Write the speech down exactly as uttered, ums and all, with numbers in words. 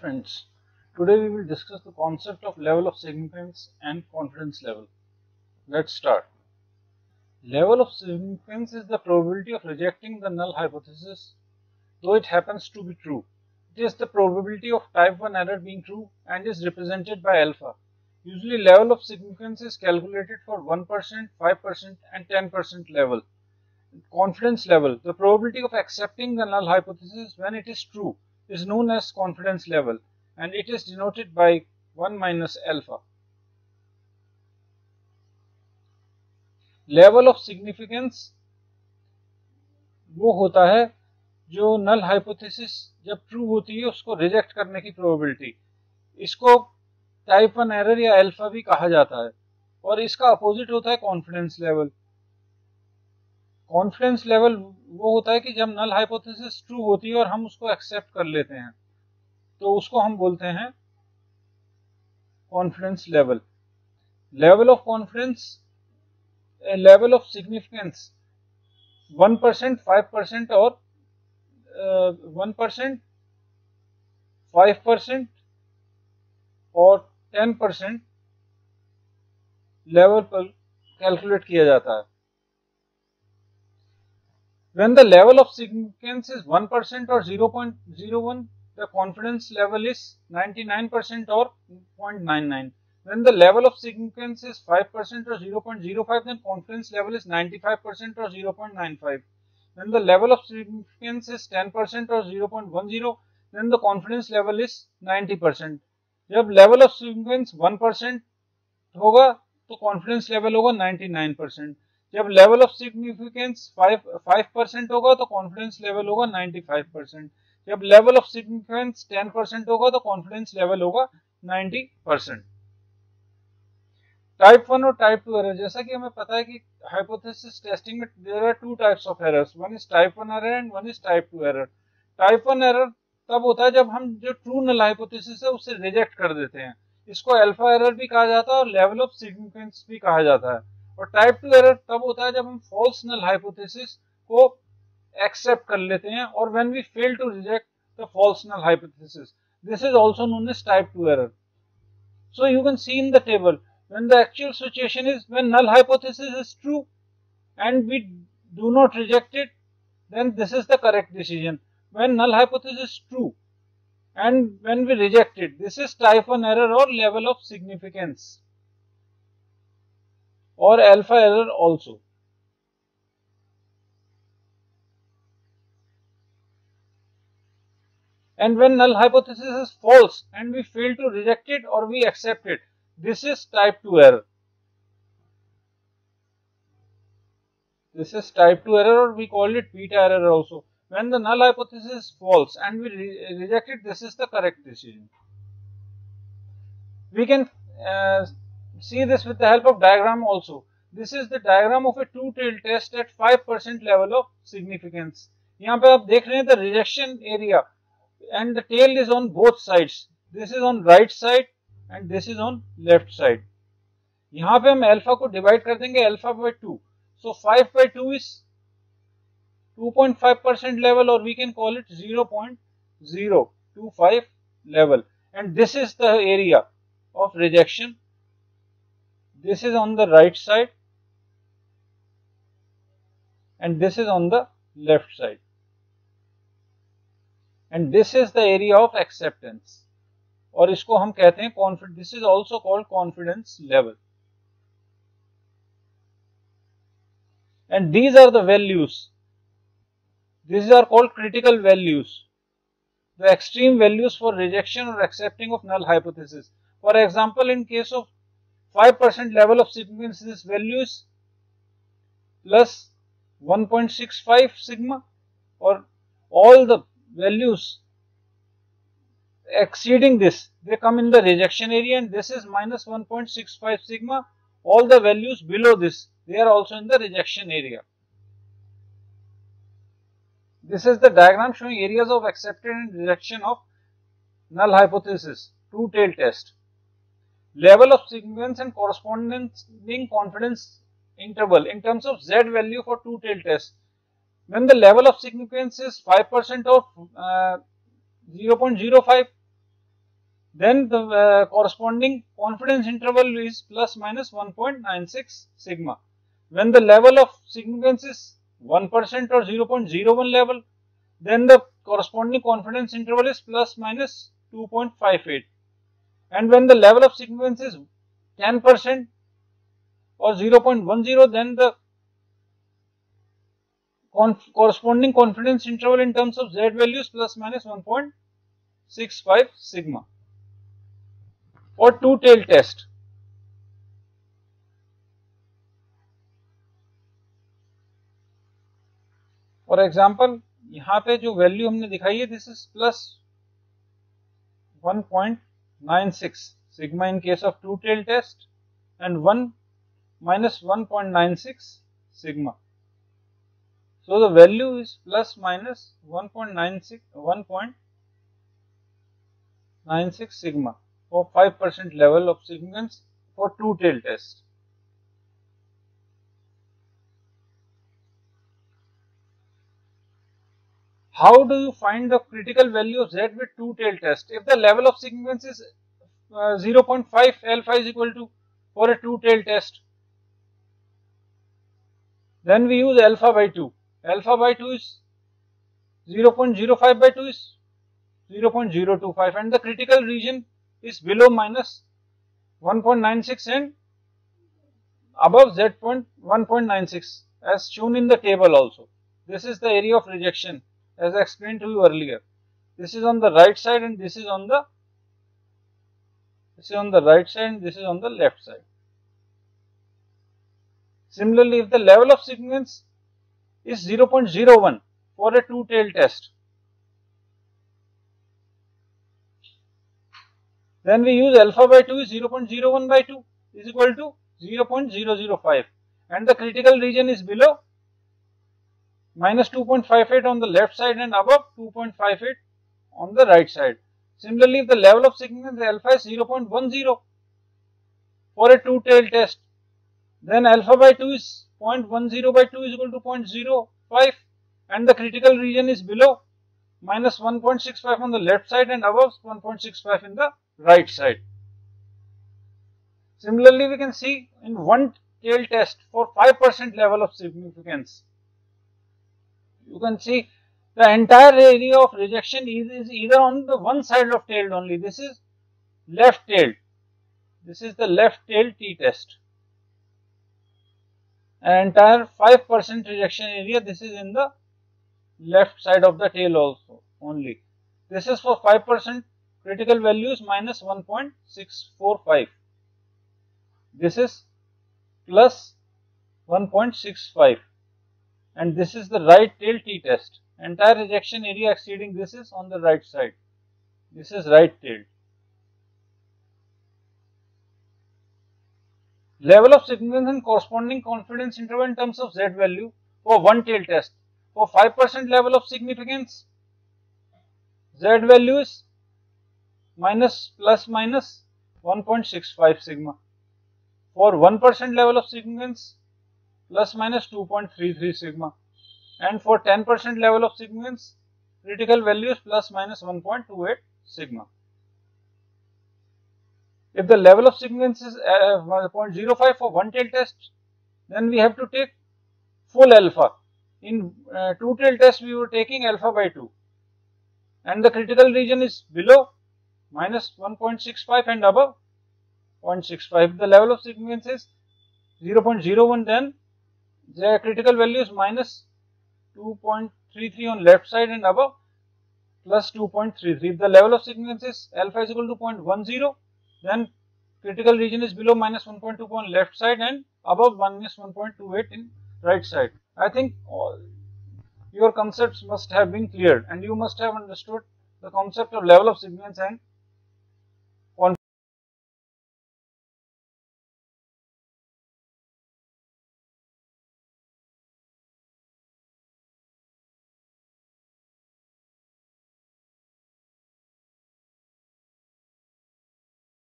friends, today we will discuss the concept of level of significance and confidence level. Let's start. Level of significance is the probability of rejecting the null hypothesis, though it happens to be true. It is the probability of type one error being true and is represented by alpha. Usually level of significance is calculated for one percent, five percent and ten percent level. Confidence level, the probability of accepting the null hypothesis when it is true, is known as confidence level and it is denoted by one minus alpha. Level of significance वो होता है जो null hypothesis जब true होती है उसको reject करने की प्रोबेबिलिटी। इसको टाइप वन एरर या अल्फा भी कहा जाता है और इसका अपोजिट होता है कॉन्फिडेंस लेवल। कॉन्फिडेंस लेवल वो होता है कि जब नल हाइपोथेसिस ट्रू होती है और हम उसको एक्सेप्ट कर लेते हैं तो उसको हम बोलते हैं confidence level. Level of confidence, level of significance one percent, five percent और वन परसेंट, फाइव परसेंट और टेन परसेंट लेवल पर कैलकुलेट किया जाता है। When the level of significance is one percent or zero point zero one, the confidence level is ninety-nine percent or zero point nine nine. When the level of significance is five percent or zero point zero five, then confidence level is ninety-five percent or zero point nine five. When the level of significance is ten percent or zero point one zero, then the confidence level is ninety percent. जब level of significance one percent होगा तो confidence level होगा ninety-nine percent. जब level of significance five percent होगा तो confidence level होगा ninety five percent. जब level of significance ten percent होगा तो कॉन्फिडेंस लेवल होगा नाइन्टी परसेंट। टाइप वन और टाइप टू एरर, जैसा कि हमें पता है कि हाइपोथेसिस टेस्टिंग में there are two types of errors, one is type one error and one is type two error. Type one error तब होता है जब हम जो ट्रू नल हाइपोथेसिस है उसे रिजेक्ट कर देते हैं, इसको अल्फा एरर भी कहा जाता है और लेवल ऑफ सिग्निफिकेंस भी कहा जाता है। और टाइप टू एरर तब होता है जब हम फॉल्स नल हाइपोथेसिस को एक्सेप्ट कर लेते हैं और when we fail to reject the false null hypothesis, this is also known as type two error. So you can see in the table when the actual situation is when null hypothesis is true and we do not reject it, then this is the correct decision. When null hypothesis is true and when we reject it, this is type one error और level of significance or alpha error also. And when null hypothesis is false and we fail to reject it or we accept it, this is type two error. This is type two error or we call it beta error also. When the null hypothesis is false and we re reject it, this is the correct decision. We can uh, see this with the help of diagram also. This is the diagram of a two-tailed test at five percent level of significance. यहाँ पे आप देख रहे हैं the rejection area and the tail is on both sides. This is on right side and this is on left side. यहाँ पे हम alpha को divide कर देंगे alpha by two. So five by two is two point five percent level or we can call it zero point zero two five level. And this is the area of rejection. This is on the right side and this is on the left side, and this is the area of acceptance और इसको हम कहते हैं confidence. This is also called confidence level, and these are the values. These are called critical values, the extreme values for rejection or accepting of null hypothesis. For example, in case of five percent level of significance, this value is plus one point six five sigma, or all the values exceeding this, they come in the rejection area, and this is minus one point six five sigma. All the values below this, they are also in the rejection area. This is the diagram showing areas of acceptance and rejection of null hypothesis, two-tailed test. Level of significance and corresponding confidence interval in terms of Z value for two-tailed test. When the level of significance is five percent or uh, zero point zero five, then the uh, corresponding confidence interval is plus minus one point nine six sigma. When the level of significance is one percent or zero point zero one level, then the corresponding confidence interval is plus minus two point five eight. And when the level of significance is ten percent or zero point one zero, then the conf corresponding confidence interval in terms of Z values plus minus one point six five sigma. For two-tailed test, for example यहाँ पे जो value हमने दिखाई है this is plus one point nine six sigma in case of two tailed test and one minus one point nine six sigma. So the value is plus minus one point nine six one point nine six sigma for five percent level of significance for two tailed test. How do you find the critical value of Z with two-tailed test? If the level of significance is uh, zero point five, alpha is equal to for a two-tailed test, then we use alpha by two. Alpha by two is zero point zero five by two is zero point zero two five, and the critical region is below minus one point nine six and above Z point one point nine six as shown in the table also. This is the area of rejection as I explained to you earlier. This is on the right side and this is on the this is on the right side and this is on the left side. Similarly, if the level of significance is zero point zero one for a two-tailed test, then we use alpha by two is zero point zero one by two is equal to zero point zero zero five, and the critical region is below minus two point five eight on the left side and above two point five eight on the right side. Similarly, if the level of significance alpha is zero point one zero for a two-tailed test, then alpha by two is zero point one zero by two is equal to zero point zero five, and the critical region is below minus one point six five on the left side and above one point six five in the right side. Similarly, we can see in one-tailed test for five percent level of significance, you can see the entire area of rejection is either on the one side of tailed only. This is left tailed. This is the left tailed t-test. An entire five percent rejection area, this is in the left side of the tail also only. This is for five percent critical values minus one point six four five. This is plus one point six five. And this is the right tail t-test. Entire rejection area exceeding this is on the right side. This is right tailed. Level of significance and corresponding confidence interval in terms of Z value for one tail test. For five percent level of significance, Z value is minus plus minus one point six five sigma. For one percent level of significance, plus minus two point three three sigma, and for ten percent level of significance, critical value is plus minus one point two eight sigma. If the level of significance is uh, zero point zero five for one tail test, then we have to take full alpha. In uh, two tail test, we were taking alpha by two, and the critical region is below minus one point six five and above zero point six five. The level of significance is zero point zero one, then the critical value is minus two point three three on left side and above plus two point three three. If the level of significance is alpha is equal to zero point one zero, then critical region is below minus one point two on left side and above minus one point two eight in right side. I think all your concepts must have been cleared and you must have understood the concept of level of significance and